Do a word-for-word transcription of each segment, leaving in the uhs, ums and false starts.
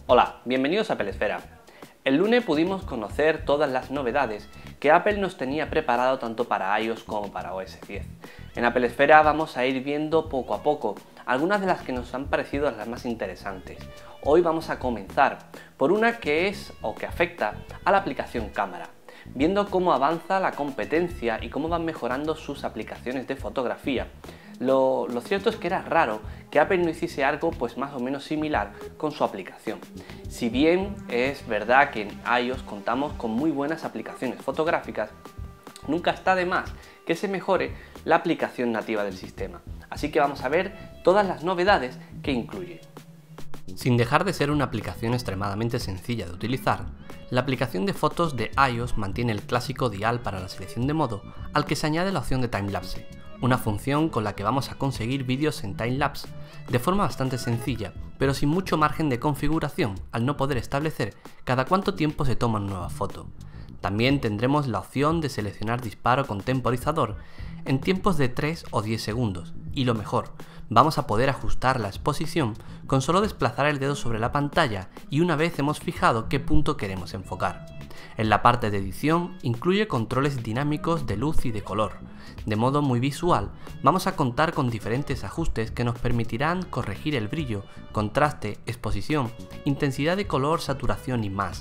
Hola, bienvenidos a Apple Esfera. El lunes pudimos conocer todas las novedades que Apple nos tenía preparado tanto para iOS como para o ese diez. En Apple Esfera vamos a ir viendo poco a poco algunas de las que nos han parecido las más interesantes. Hoy vamos a comenzar por una que es o que afecta a la aplicación cámara, viendo cómo avanza la competencia y cómo van mejorando sus aplicaciones de fotografía. Lo, lo cierto es que era raro que Apple no hiciese algo pues más o menos similar con su aplicación. Si bien es verdad que en iOS contamos con muy buenas aplicaciones fotográficas, nunca está de más que se mejore la aplicación nativa del sistema. Así que vamos a ver todas las novedades que incluye. Sin dejar de ser una aplicación extremadamente sencilla de utilizar, la aplicación de fotos de iOS mantiene el clásico dial para la selección de modo, al que se añade la opción de timelapse, una función con la que vamos a conseguir vídeos en timelapse de forma bastante sencilla, pero sin mucho margen de configuración, al no poder establecer cada cuánto tiempo se toma una nueva foto. También tendremos la opción de seleccionar disparo con temporizador en tiempos de tres o diez segundos, y lo mejor, vamos a poder ajustar la exposición con solo desplazar el dedo sobre la pantalla y una vez hemos fijado qué punto queremos enfocar. En la parte de edición incluye controles dinámicos de luz y de color. De modo muy visual, vamos a contar con diferentes ajustes que nos permitirán corregir el brillo, contraste, exposición, intensidad de color, saturación y más.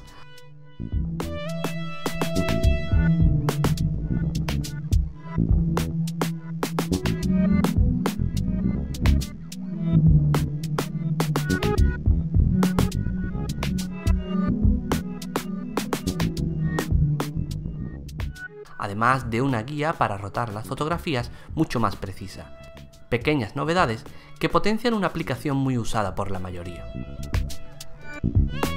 Además de una guía para rotar las fotografías mucho más precisa. Pequeñas novedades que potencian una aplicación muy usada por la mayoría.